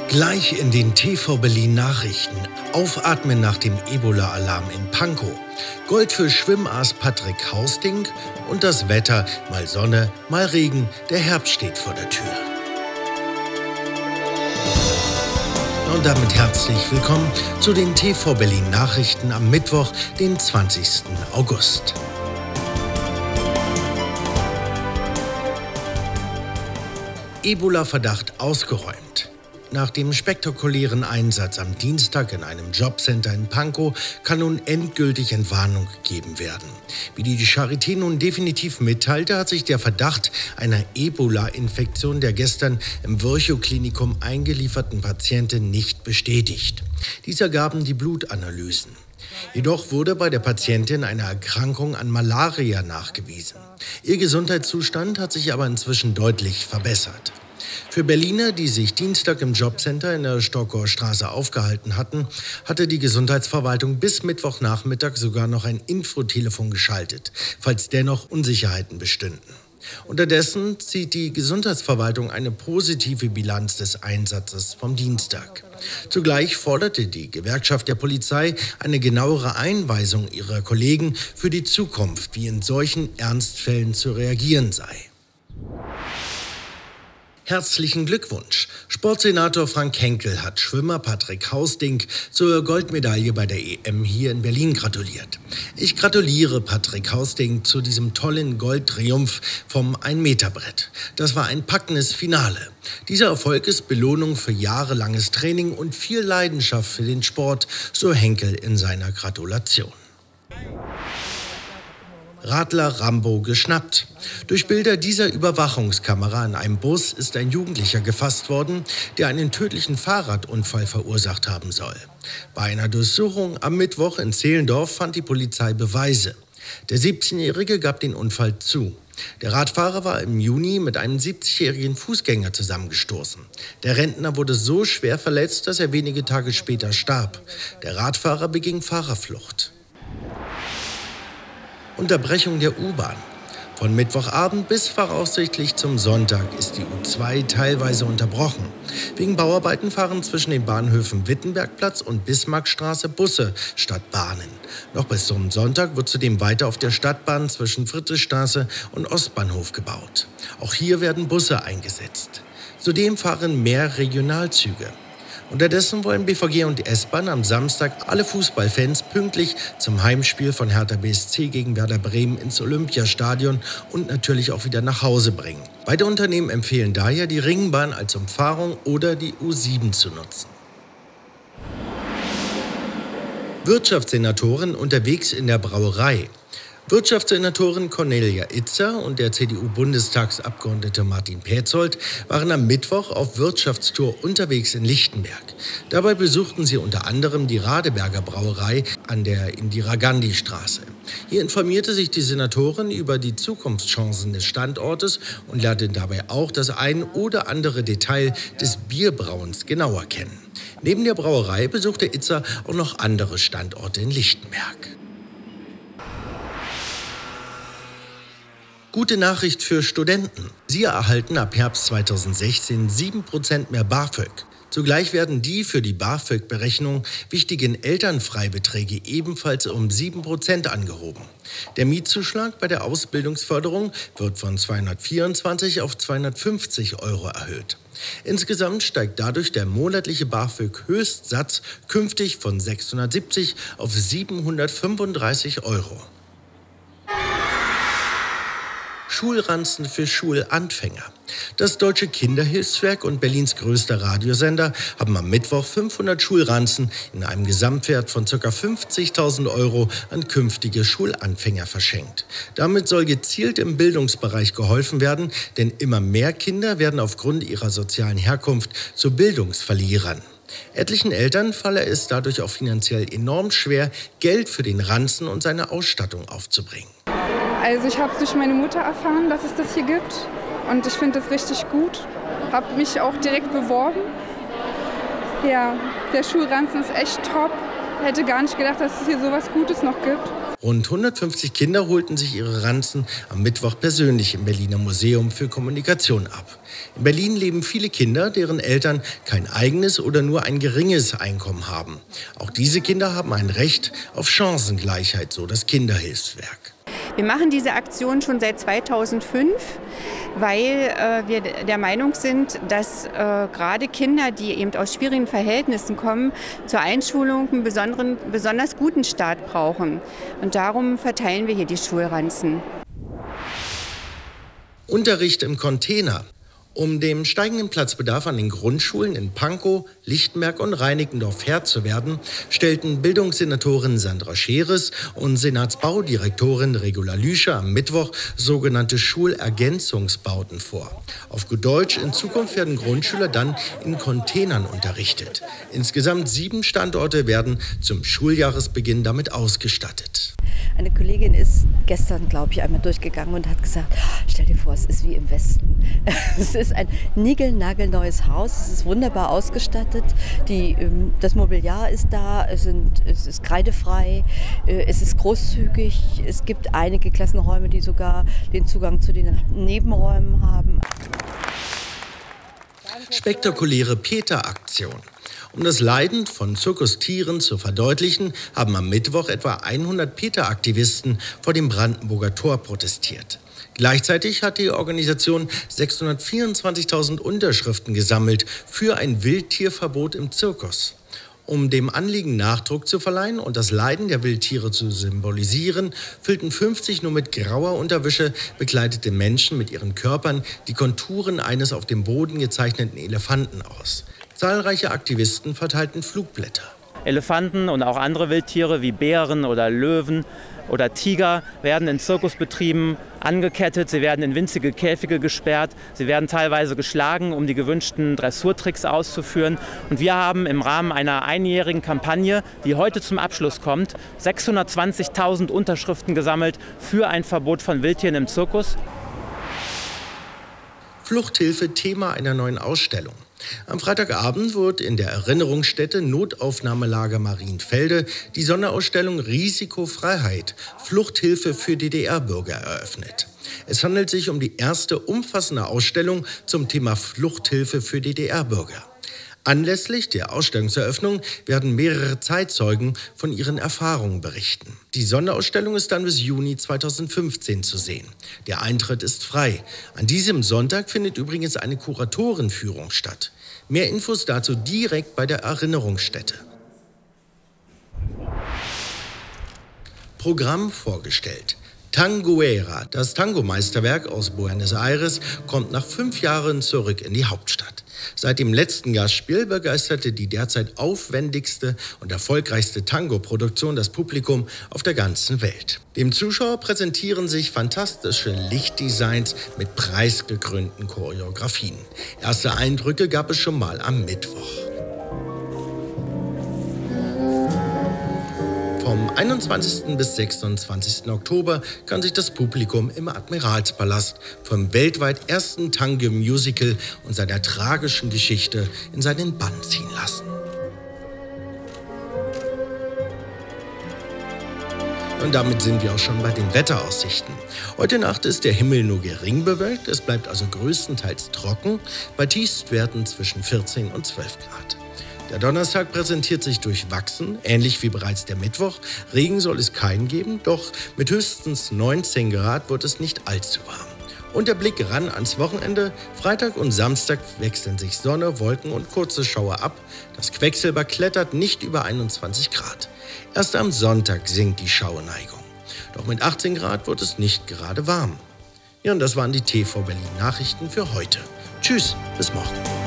Gleich in den TV Berlin Nachrichten. Aufatmen nach dem Ebola-Alarm in Pankow. Gold für Schwimmass Patrick Hausting und das Wetter. Mal Sonne, mal Regen. Der Herbst steht vor der Tür. Und damit herzlich willkommen zu den TV Berlin Nachrichten am Mittwoch, den 20. August. Ebola-Verdacht ausgeräumt. Nach dem spektakulären Einsatz am Dienstag in einem Jobcenter in Pankow kann nun endgültig Entwarnung gegeben werden. Wie die Charité nun definitiv mitteilte, hat sich der Verdacht einer Ebola-Infektion der gestern im Virchow-Klinikum eingelieferten Patientin nicht bestätigt. Dies ergaben die Blutanalysen. Jedoch wurde bei der Patientin eine Erkrankung an Malaria nachgewiesen. Ihr Gesundheitszustand hat sich aber inzwischen deutlich verbessert. Für Berliner, die sich Dienstag im Jobcenter in der Stockauer Straße aufgehalten hatten, hatte die Gesundheitsverwaltung bis Mittwochnachmittag sogar noch ein Infotelefon geschaltet, falls dennoch Unsicherheiten bestünden. Unterdessen zieht die Gesundheitsverwaltung eine positive Bilanz des Einsatzes vom Dienstag. Zugleich forderte die Gewerkschaft der Polizei eine genauere Einweisung ihrer Kollegen für die Zukunft, wie in solchen Ernstfällen zu reagieren sei. Herzlichen Glückwunsch! Sportsenator Frank Henkel hat Schwimmer Patrick Hausting zur Goldmedaille bei der EM hier in Berlin gratuliert. Ich gratuliere Patrick Hausting zu diesem tollen Goldtriumph vom 1-Meter-Brett. Das war ein packendes Finale. Dieser Erfolg ist Belohnung für jahrelanges Training und viel Leidenschaft für den Sport, so Henkel in seiner Gratulation. Radler Rambo geschnappt. Durch Bilder dieser Überwachungskamera in einem Bus ist ein Jugendlicher gefasst worden, der einen tödlichen Fahrradunfall verursacht haben soll. Bei einer Durchsuchung am Mittwoch in Zehlendorf fand die Polizei Beweise. Der 17-Jährige gab den Unfall zu. Der Radfahrer war im Juni mit einem 70-jährigen Fußgänger zusammengestoßen. Der Rentner wurde so schwer verletzt, dass er wenige Tage später starb. Der Radfahrer beging Fahrerflucht. Unterbrechung der U-Bahn. Von Mittwochabend bis voraussichtlich zum Sonntag ist die U2 teilweise unterbrochen. Wegen Bauarbeiten fahren zwischen den Bahnhöfen Wittenbergplatz und Bismarckstraße Busse statt Bahnen. Noch bis zum Sonntag wird zudem weiter auf der Stadtbahn zwischen Friedrichstraße und Ostbahnhof gebaut. Auch hier werden Busse eingesetzt. Zudem fahren mehr Regionalzüge. Unterdessen wollen BVG und S-Bahn am Samstag alle Fußballfans pünktlich zum Heimspiel von Hertha BSC gegen Werder Bremen ins Olympiastadion und natürlich auch wieder nach Hause bringen. Beide Unternehmen empfehlen daher, die Ringbahn als Umfahrung oder die U7 zu nutzen. Wirtschaftssenatorin unterwegs in der Brauerei. Wirtschaftssenatorin Cornelia Itzer und der CDU-Bundestagsabgeordnete Martin Petzold waren am Mittwoch auf Wirtschaftstour unterwegs in Lichtenberg. Dabei besuchten sie unter anderem die Radeberger Brauerei an der Indira-Gandhi-Straße. Hier informierte sich die Senatorin über die Zukunftschancen des Standortes und lernte dabei auch das ein oder andere Detail des Bierbrauens genauer kennen. Neben der Brauerei besuchte Itzer auch noch andere Standorte in Lichtenberg. Gute Nachricht für Studenten. Sie erhalten ab Herbst 2016 7% mehr BAföG. Zugleich werden die für die BAföG-Berechnung wichtigen Elternfreibeträge ebenfalls um 7% angehoben. Der Mietzuschlag bei der Ausbildungsförderung wird von 224 auf 250 € erhöht. Insgesamt steigt dadurch der monatliche BAföG-Höchstsatz künftig von 670 auf 735 €. Schulranzen für Schulanfänger. Das Deutsche Kinderhilfswerk und Berlins größter Radiosender haben am Mittwoch 500 Schulranzen in einem Gesamtwert von ca. 50.000 € an künftige Schulanfänger verschenkt. Damit soll gezielt im Bildungsbereich geholfen werden, denn immer mehr Kinder werden aufgrund ihrer sozialen Herkunft zu Bildungsverlierern. Etlichen Eltern falle es dadurch auch finanziell enorm schwer, Geld für den Ranzen und seine Ausstattung aufzubringen. Also ich habe es durch meine Mutter erfahren, dass es das hier gibt und ich finde das richtig gut. Habe mich auch direkt beworben. Ja, der Schulranzen ist echt top. Hätte gar nicht gedacht, dass es hier sowas Gutes noch gibt. Rund 150 Kinder holten sich ihre Ranzen am Mittwoch persönlich im Berliner Museum für Kommunikation ab. In Berlin leben viele Kinder, deren Eltern kein eigenes oder nur ein geringes Einkommen haben. Auch diese Kinder haben ein Recht auf Chancengleichheit, so das Kinderhilfswerk. Wir machen diese Aktion schon seit 2005, weil wir der Meinung sind, dass gerade Kinder, die eben aus schwierigen Verhältnissen kommen, zur Einschulung einen besonders guten Start brauchen. Und darum verteilen wir hier die Schulranzen. Unterricht im Container. Um dem steigenden Platzbedarf an den Grundschulen in Pankow, Lichtenberg und Reinickendorf Herr zu werden, stellten Bildungssenatorin Sandra Scheres und Senatsbaudirektorin Regula Lüscher am Mittwoch sogenannte Schulergänzungsbauten vor. Auf gut Deutsch, in Zukunft werden Grundschüler dann in Containern unterrichtet. Insgesamt 7 Standorte werden zum Schuljahresbeginn damit ausgestattet. Eine Kollegin ist gestern, glaube ich, einmal durchgegangen und hat gesagt, stell dir vor, es ist wie im Westen. Es ist ein niegelnagelneues Haus, es ist wunderbar ausgestattet, das Mobiliar ist da, es ist kreidefrei, es ist großzügig, es gibt einige Klassenräume, die sogar den Zugang zu den Nebenräumen haben. Spektakuläre PETA-Aktion. Um das Leiden von Zirkustieren zu verdeutlichen, haben am Mittwoch etwa 100 PETA-Aktivisten vor dem Brandenburger Tor protestiert. Gleichzeitig hat die Organisation 624.000 Unterschriften gesammelt für ein Wildtierverbot im Zirkus. Um dem Anliegen Nachdruck zu verleihen und das Leiden der Wildtiere zu symbolisieren, füllten 50 nur mit grauer Unterwäsche bekleidete Menschen mit ihren Körpern die Konturen eines auf dem Boden gezeichneten Elefanten aus. Zahlreiche Aktivisten verteilten Flugblätter. Elefanten und auch andere Wildtiere wie Bären oder Löwen oder Tiger werden in Zirkusbetrieben angekettet, sie werden in winzige Käfige gesperrt, sie werden teilweise geschlagen, um die gewünschten Dressurtricks auszuführen. Und wir haben im Rahmen einer einjährigen Kampagne, die heute zum Abschluss kommt, 620.000 Unterschriften gesammelt für ein Verbot von Wildtieren im Zirkus. Fluchthilfe Thema einer neuen Ausstellung. Am Freitagabend wird in der Erinnerungsstätte Notaufnahmelager Marienfelde die Sonderausstellung Risikofreiheit – Fluchthilfe für DDR-Bürger eröffnet. Es handelt sich um die erste umfassende Ausstellung zum Thema Fluchthilfe für DDR-Bürger. Anlässlich der Ausstellungseröffnung werden mehrere Zeitzeugen von ihren Erfahrungen berichten. Die Sonderausstellung ist dann bis Juni 2015 zu sehen. Der Eintritt ist frei. An diesem Sonntag findet übrigens eine Kuratorenführung statt. Mehr Infos dazu direkt bei der Erinnerungsstätte. Programm vorgestellt. Tanguera, das Tango-Meisterwerk aus Buenos Aires, kommt nach 5 Jahren zurück in die Hauptstadt. Seit dem letzten Gastspiel begeisterte die derzeit aufwendigste und erfolgreichste Tango-Produktion das Publikum auf der ganzen Welt. Dem Zuschauer präsentieren sich fantastische Lichtdesigns mit preisgekrönten Choreografien. Erste Eindrücke gab es schon mal am Mittwoch. Vom 21. bis 26. Oktober kann sich das Publikum im Admiralspalast vom weltweit ersten Tango-Musical und seiner tragischen Geschichte in seinen Bann ziehen lassen. Und damit sind wir auch schon bei den Wetteraussichten. Heute Nacht ist der Himmel nur gering bewölkt, es bleibt also größtenteils trocken, bei Tiefstwerten zwischen 14 und 12 Grad. Der Donnerstag präsentiert sich durchwachsen, ähnlich wie bereits der Mittwoch. Regen soll es keinen geben, doch mit höchstens 19 Grad wird es nicht allzu warm. Und der Blick ran ans Wochenende. Freitag und Samstag wechseln sich Sonne, Wolken und kurze Schauer ab. Das Quecksilber klettert nicht über 21 Grad. Erst am Sonntag sinkt die Schauerneigung. Doch mit 18 Grad wird es nicht gerade warm. Ja, und das waren die TV Berlin Nachrichten für heute. Tschüss, bis morgen.